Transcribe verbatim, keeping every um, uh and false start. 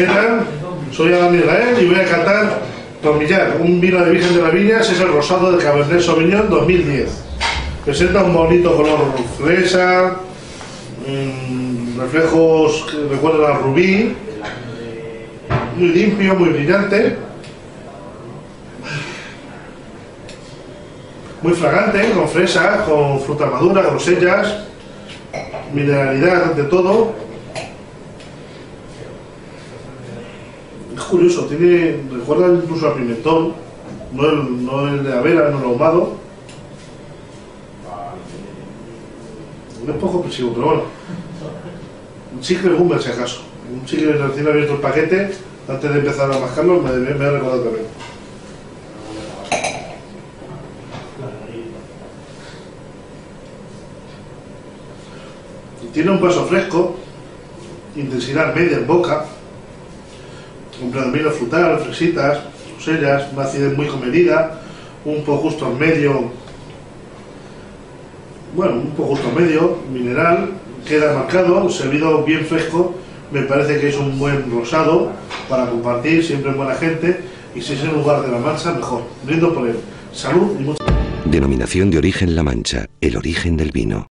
¿Qué tal? Soy Adán Israel y voy a catar Tormillar, un vino de Virgen de las Viñas. Es el rosado de Cabernet Sauvignon dos mil diez. Presenta un bonito color fresa, mmm, reflejos que recuerdan al rubí, muy limpio, muy brillante, muy fragante, con fresa, con fruta madura, grosellas, mineralidad ante todo. Es curioso, tiene, recuerda incluso a pimentón, no el, no el de avena, no el ahumado. Es poco ofensivo, pero bueno. Un chicle Gumber, si acaso. Un chicle recién abierto el paquete, antes de empezar a mascarlo, me, me, me ha recordado también. Tiene un paso fresco, intensidad media en boca, un predominio frutal, fresitas, grosellas, una acidez muy comedida, un poco justo en medio, bueno, un poco justo en medio, mineral, queda marcado, servido bien fresco. Me parece que es un buen rosado para compartir, siempre en buena gente, y si es en lugar de La Mancha, mejor. Brindo por él. Salud y mucha... Denominación de origen La Mancha, el origen del vino.